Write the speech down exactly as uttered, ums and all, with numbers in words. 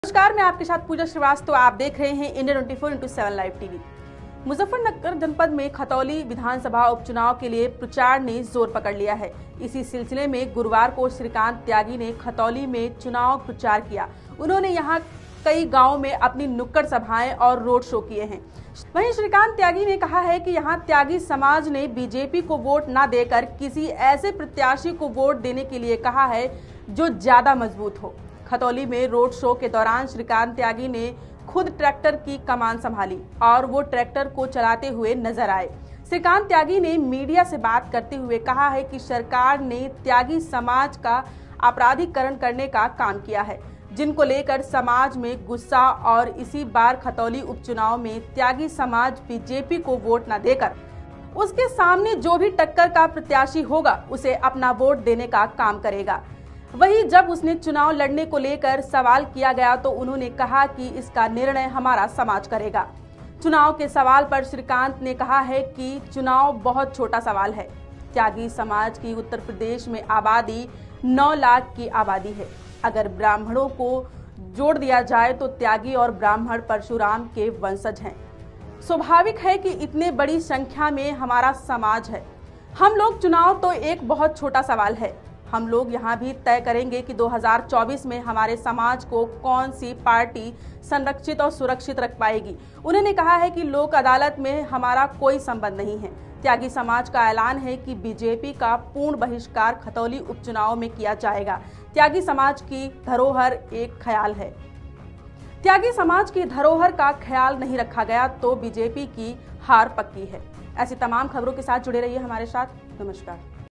नमस्कार, मैं आपके साथ पूजा श्रीवास्तव। आप देख रहे हैं India twenty four into seven live TV. Muzaffarnagar जनपद में खतौली विधानसभा उपचुनाव के लिए प्रचार ने जोर पकड़ लिया है। इसी सिलसिले में गुरुवार को श्रीकांत त्यागी ने खतौली में चुनाव प्रचार किया। उन्होंने यहां कई गांवों में अपनी नुक्कड़ सभाएं और रोड शो किए हैं। वहीं श्रीकांत त्यागी ने कहा है कि यहां त्यागी समाज ने बीजेपी को वोट न देकर किसी ऐसे प्रत्याशी को वोट देने के लिए कहा है जो ज्यादा मजबूत हो। खतौली में रोड शो के दौरान श्रीकांत त्यागी ने खुद ट्रैक्टर की कमान संभाली और वो ट्रैक्टर को चलाते हुए नजर आए। श्रीकांत त्यागी ने मीडिया से बात करते हुए कहा है कि सरकार ने त्यागी समाज का आपराधिकरण करने का काम किया है, जिनको लेकर समाज में गुस्सा, और इसी बार खतौली उपचुनाव में त्यागी समाज बीजेपी को वोट न देकर उसके सामने जो भी टक्कर का प्रत्याशी होगा उसे अपना वोट देने का काम करेगा। वहीं जब उसने चुनाव लड़ने को लेकर सवाल किया गया तो उन्होंने कहा कि इसका निर्णय हमारा समाज करेगा। चुनाव के सवाल पर श्रीकांत ने कहा है कि चुनाव बहुत छोटा सवाल है। त्यागी समाज की उत्तर प्रदेश में आबादी नौ लाख की आबादी है। अगर ब्राह्मणों को जोड़ दिया जाए तो त्यागी और ब्राह्मण परशुराम के वंशज हैं। स्वाभाविक है कि इतने बड़ी संख्या में हमारा समाज है। हम लोग चुनाव तो एक बहुत छोटा सवाल है। हम लोग यहाँ भी तय करेंगे कि दो हज़ार चौबीस में हमारे समाज को कौन सी पार्टी संरक्षित और सुरक्षित रख पाएगी। उन्होंने कहा है कि लोक अदालत में हमारा कोई संबंध नहीं है। त्यागी समाज का ऐलान है कि बीजेपी का पूर्ण बहिष्कार खतौली उपचुनाव में किया जाएगा। त्यागी समाज की धरोहर एक ख्याल है। त्यागी समाज की धरोहर का ख्याल नहीं रखा गया तो बीजेपी की हार पक्की है। ऐसी तमाम खबरों के साथ जुड़े रहिए हमारे साथ। नमस्कार।